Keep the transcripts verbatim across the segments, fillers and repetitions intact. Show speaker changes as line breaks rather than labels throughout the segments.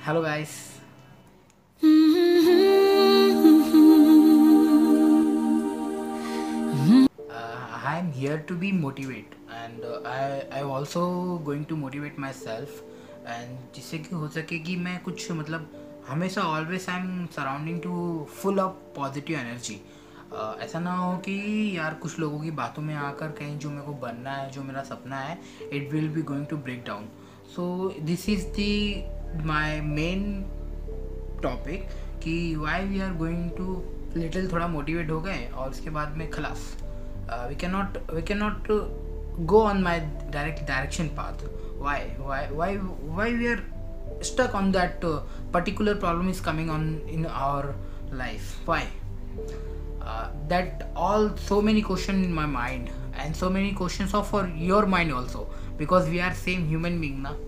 Hello guys. uh, I am here to be motivate and uh, I I also going to motivate myself and जिससे कि हो सके कि मैं कुछ मतलब हमेशा always I am surrounding to full of positive energy. uh, ऐसा ना हो कि यार कुछ लोगों की बातों में आकर कहीं जो मेरे को बनना है, जो मेरा सपना है, it will be going to break down. So this is the my main topic कि why we are going to little थोड़ा मोटिवेट हो गए और उसके बाद में खलास we can not we can not go on my direct direction path. Why why why why we are stuck on that uh, particular problem is coming on in our life. Why? Uh, that all so many questions in my mind and so many questions of for your mind also, because we are same human being ना.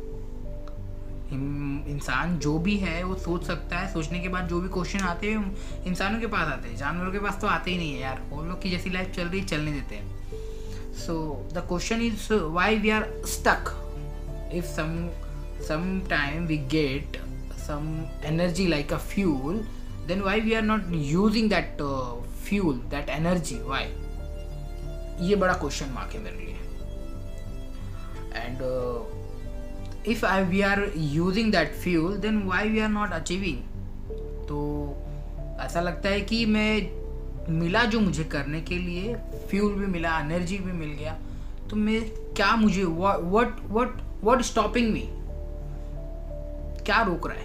इंसान जो भी है वो सोच सकता है, सोचने के बाद जो भी क्वेश्चन आते हैं इंसानों के पास आते हैं, जानवरों के पास तो आते ही नहीं है यार. वो लोग की जैसी लाइफ चल रही चलने देते हैं. So the question is why we are stuck. If some some time we get some energy like a fuel, then why we are not using that fuel, that energy. Why? ये बड़ा question mark है मेरे लिए. And if I, we are using that fuel, then why we are not achieving? तो ऐसा लगता है कि मैं मिला जो मुझे करने के लिए, फ्यूल भी मिला, एनर्जी भी मिल गया, तो मैं क्या मुझे what what what stopping me? क्या रोक रहा है?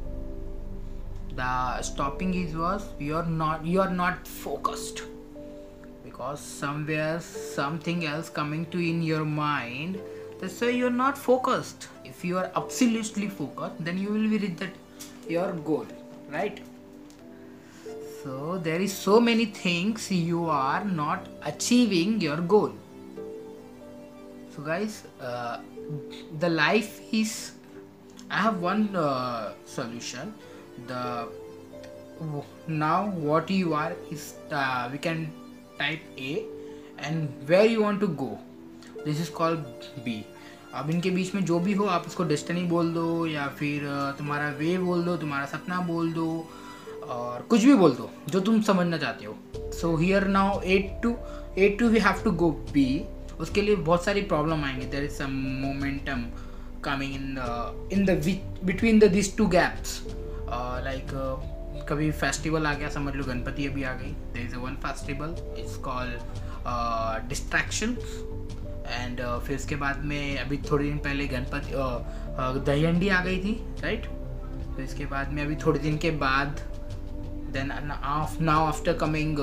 The stopping is was you are not you are not focused, because somewhere something else coming to in your mind. That's why you are not focused. If you are absolutely focused, then you will be reach that your goal, right? So there is so many things you are not achieving your goal. So guys, uh, the life is. I have one uh, solution. The now what you are is uh, we can type A, and where you want to go. This is called B. अब इनके बीच में जो भी हो आप उसको destiny बोल दो, या फिर तुम्हारा वे बोल दो, तुम्हारा सपना बोल दो, और कुछ भी बोल दो जो तुम समझना चाहते हो. So here now at to at to we have to go B. उसके लिए बहुत सारी प्रॉब्लम आएंगे. There is some momentum coming in the in the between the this two gaps. Like कभी फेस्टिवल आ गया, समझ लो गणपति अभी आ गई. There is one festival, it's called distraction. And uh, फिर उसके बाद में अभी थोड़े दिन पहले गणपति दहीहंडी आ गई थी, राइट. फिर इसके बाद में अभी थोड़े दिन के बाद then now after coming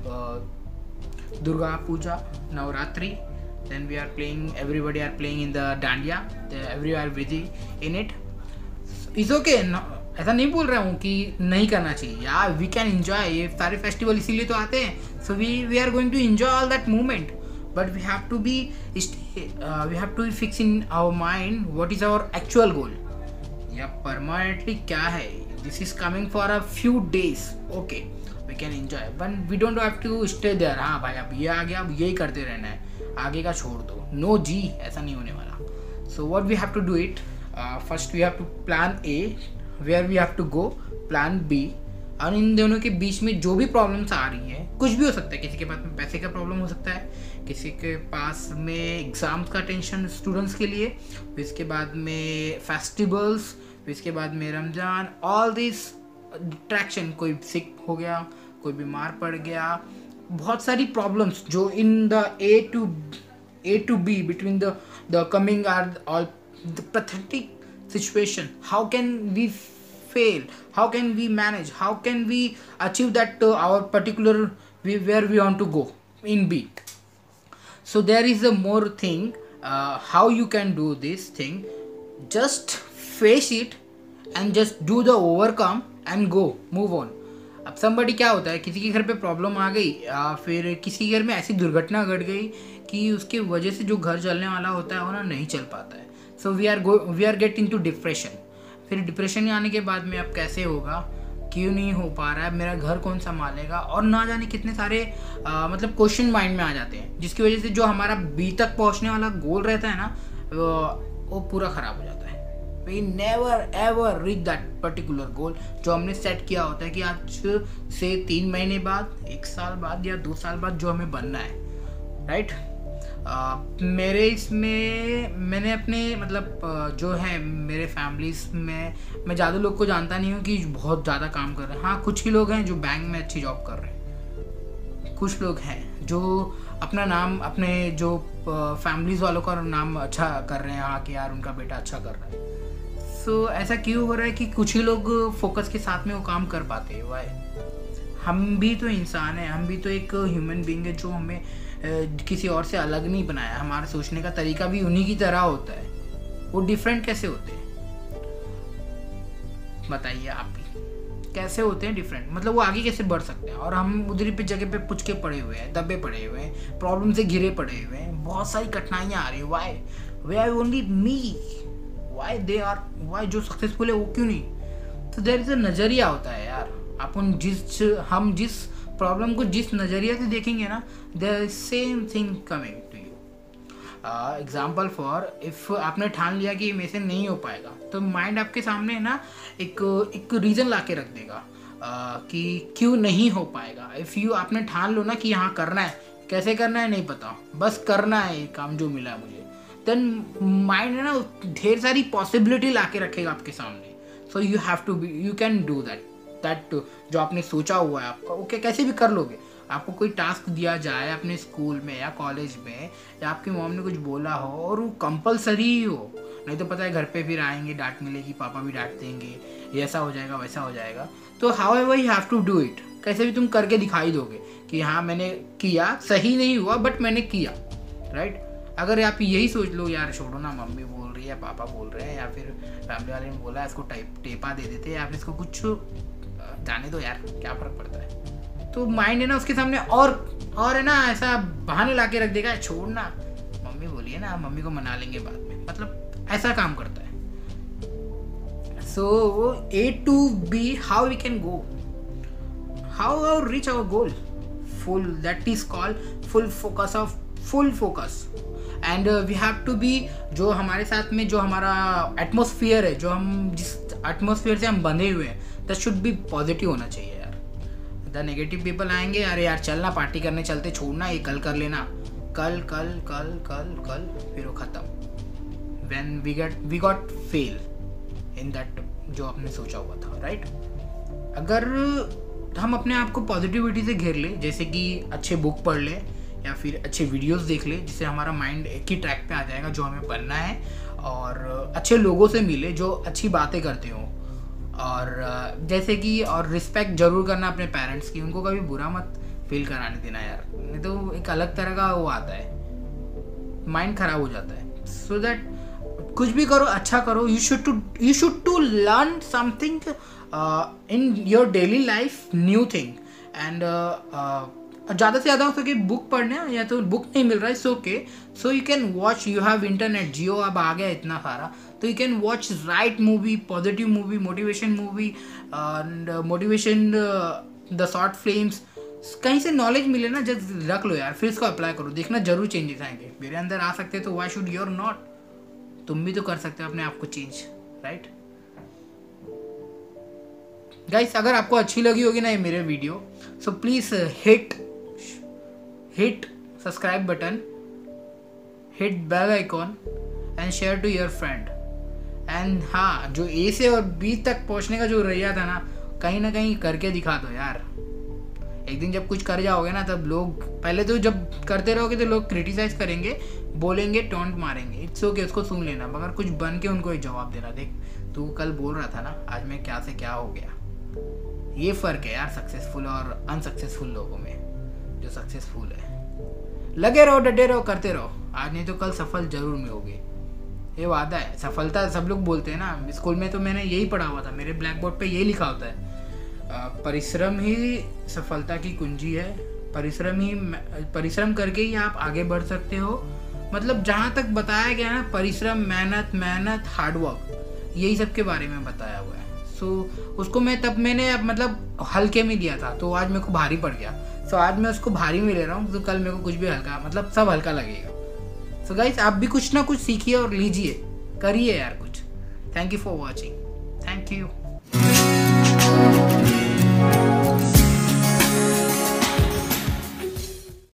Durga Puja, Navratri. Then we are playing, everybody are playing in the dandiya, every are busy in it. It's okay, ऐसा नहीं बोल रहा हूँ कि नहीं करना चाहिए यार. We can enjoy. ये सारे फेस्टिवल इसीलिए तो आते हैं. So we we are going to enjoy all that moment. But we have to be uh, we have to be fix in our mind what is our actual goal. या permanently क्या है. This is coming for a few days. Okay, we can enjoy, but we don't have to stay there. हाँ भाई अब ये आ गया, अब यही करते रहना है, आगे का छोड़ दो. No जी, ऐसा नहीं होने वाला. So what we have to do it. Uh, first we have to plan A, where we have to go. Plan B. और इन दोनों के बीच में जो भी प्रॉब्लम्स आ रही है, कुछ भी हो सकता है. किसी के पास में पैसे का प्रॉब्लम हो सकता है, किसी के पास में एग्ज़ाम्स का टेंशन स्टूडेंट्स के लिए, फिर इसके बाद में फेस्टिवल्स, फिर इसके बाद में रमज़ान. ऑल दिस डिस्ट्रैक्शन, कोई सिक हो गया, कोई बीमार पड़ गया, बहुत सारी प्रॉब्लम्स जो in the A to A to B between the the coming are all the pathetic situation. How can we fail? How can we manage? How can we achieve that uh, our particular we, where we want to go in B? So there is a more thing uh, how you can do this thing. Just face it and just do the overcome and go move on. अब somebody क्या होता है, किसी के घर पे problem आ गई, या फिर किसी घर में ऐसी दुर्घटना घट गई कि उसके वजह से जो घर चलने वाला होता है वो ना नहीं चल पाता है. So we are go we are get into depression. फिर डिप्रेशन आने के बाद में अब कैसे होगा, क्यों नहीं हो पा रहा है, मेरा घर कौन संभालेगा, और ना जाने कितने सारे आ, मतलब क्वेश्चन माइंड में आ जाते हैं, जिसकी वजह से जो हमारा बी तक पहुंचने वाला गोल रहता है ना, वो, वो पूरा ख़राब हो जाता है. We never ever reach that particular goal जो हमने सेट किया होता है कि आज से तीन महीने बाद, एक साल बाद या दो साल बाद जो हमें बनना है, राइट। Uh, मेरे इसमें मैंने अपने मतलब uh, जो है मेरे फैमिलीज में मैं ज़्यादा लोग को जानता नहीं हूँ कि बहुत ज़्यादा काम कर रहे हैं। हाँ, कुछ ही लोग हैं जो बैंक में अच्छी जॉब कर रहे हैं, कुछ लोग हैं जो अपना नाम, अपने जो फैमिलीज वालों का नाम अच्छा कर रहे हैं, हाँ कि यार उनका बेटा अच्छा कर रहा है। सो so, ऐसा क्यों हो रहा है कि कुछ ही लोग फोकस के साथ में वो काम कर पाते हैं। वाई? हम भी तो इंसान हैं, हम भी तो एक ह्यूमन बीइंग है जो हमें किसी और से अलग नहीं बनाया। हमारा सोचने का तरीका भी उन्हीं की तरह होता है, वो डिफरेंट कैसे होते हैं बताइए आप ही, कैसे होते हैं डिफरेंट? मतलब वो आगे कैसे बढ़ सकते हैं और हम उधरी पे जगह पे पुच के पड़े हुए हैं, दबे पड़े हुए हैं, प्रॉब्लम से घिरे पड़े हुए हैं, बहुत सारी कठिनाइयाँ आ रही है। Why we are only me, why they are, why जो सक्सेसफुल है वो क्यों नहीं? तो देयर इज अ नज़रिया होता है यार, अपन जिस हम जिस प्रॉब्लम को जिस नज़रिया से देखेंगे ना, the same thing coming to you. Example for, if आपने ठान लिया कि मेरे से नहीं हो पाएगा, तो माइंड आपके सामने ना एक एक रीज़न ला के रख देगा uh, कि क्यों नहीं हो पाएगा। इफ़ यू आपने ठान लो ना कि हाँ करना है, कैसे करना है नहीं पता, बस करना है ये काम जो मिला है मुझे, देन माइंड है ना ढेर सारी पॉसिबिलिटी ला के रखेगा आपके सामने। So you have to be, you can do that that जो आपने सोचा हुआ है आपका, ओके कैसे भी कर लोगे। आपको कोई टास्क दिया जाए अपने स्कूल में या कॉलेज में, या आपकी मॉम ने कुछ बोला हो और वो कंपलसरी ही हो, नहीं तो पता है घर पे फिर आएंगे, डांट मिलेगी, पापा भी डांट देंगे, ऐसा हो जाएगा वैसा हो जाएगा, तो however you have to do it, कैसे भी तुम करके दिखाई दोगे कि हाँ मैंने किया, सही नहीं हुआ बट मैंने किया, राइट। अगर आप यही सोच लो यार छोड़ो ना, मम्मी बोल रही है, पापा बोल रहे हैं, या फिर फैमिली वाले ने बोला इसको टाइप टेपा दे देते, या फिर इसको कुछ जाने दो यार, क्या फर्क पड़ता है, तो माइंड है ना उसके सामने और और है ना ऐसा बहाने ला के रख देगा, छोड़ना मम्मी बोलिए ना, मम्मी को मना लेंगे बाद में, मतलब ऐसा काम करता है। So A to B, how we can go, how our reach our goal, full, that is called full focus of full focus. And we have to be, जो हमारे साथ में जो हमारा एटमोसफियर है, जो हम जिस एटमोसफियर से हम बंधे हुए हैं, दैट शुड बी पॉजिटिव होना चाहिए यार। द नेगेटिव पीपल आएंगे, अरे यार चलना पार्टी करने चलते, छोड़ना ये कल कर लेना, कल कल कल कल कल फिर वो ख़त्म। When we get we got fail in that जो आपने सोचा हुआ था, राइट। अगर हम अपने आप को पॉजिटिविटी से घेर ले, जैसे कि अच्छे बुक पढ़ ले या फिर अच्छे वीडियोस देख ले, जिससे हमारा माइंड एक ही ट्रैक पे आ जाएगा जो हमें बनना है, और अच्छे लोगों से मिले जो अच्छी बातें करते हो, और जैसे कि और रिस्पेक्ट जरूर करना अपने पेरेंट्स की, उनको कभी बुरा मत फील कराने देना यार, नहीं तो एक अलग तरह का वो आता है, माइंड खराब हो जाता है। सो so दैट कुछ भी करो अच्छा करो, you should to you should to learn something in your daily life, new thing. And ज़्यादा से ज़्यादा हो सके बुक पढ़ने, या तो बुक नहीं मिल रहा है so okay, so you can watch, you have internet, Jio अब आ गया इतना सारा, तो you can watch right movie, positive movie, motivation movie, and motivation the short films, कहीं से नॉलेज मिले ना जस्ट रख लो यार, फिर इसको अप्लाई करो, देखना जरूर चेंजेस आएंगे। मेरे अंदर आ सकते तो वाई शुड यूर नॉट, तुम भी तो कर सकते हो अपने आप को चेंज, राइट गाइस। अगर आपको अच्छी लगी होगी ना ये मेरे video, so please hit hit subscribe button, hit bell icon and share to your friend. And हाँ, जो ए से और बी तक पहुंचने का जो रैया था ना, कहीं ना कहीं करके दिखा दो यार। एक दिन जब कुछ कर जाओगे ना, तब लोग, पहले तो जब करते रहोगे तो लोग क्रिटिसाइज करेंगे, बोलेंगे, टोंट मारेंगे, इट्स ओके, उसको सुन लेना, मगर कुछ बन के उनको एक जवाब देना, देख तू कल बोल रहा था ना, आज मैं क्या से क्या हो गया। ये फ़र्क है यार सक्सेसफुल और अनसक्सेसफुल लोगों में। जो सक्सेसफुल है, लगे रहो, डटे रहो, करते रहो, आज नहीं तो कल सफल जरूर मिलोगे, ये वादा है। सफलता सब लोग बोलते हैं ना, स्कूल में तो मैंने यही पढ़ा हुआ था, मेरे ब्लैक बोर्ड पे यही लिखा होता है, परिश्रम ही सफलता की कुंजी है, परिश्रम ही परिश्रम करके ही आप आगे बढ़ सकते हो। मतलब जहाँ तक बताया गया ना, परिश्रम, मेहनत मेहनत हार्डवर्क, यही सब के बारे में बताया हुआ है। सो so, उसको मैं तब मैंने मतलब हल्के में लिया था, तो आज मेरे को भारी पड़ गया। सो so, आज मैं उसको भारी में ले रहा हूँ, तो कल मेरे को कुछ भी हल्का, मतलब सब हल्का लगेगा। सो so, गाइस आप भी कुछ ना कुछ सीखिए और लीजिए, करिए यार कुछ, thank you for watching, thank you.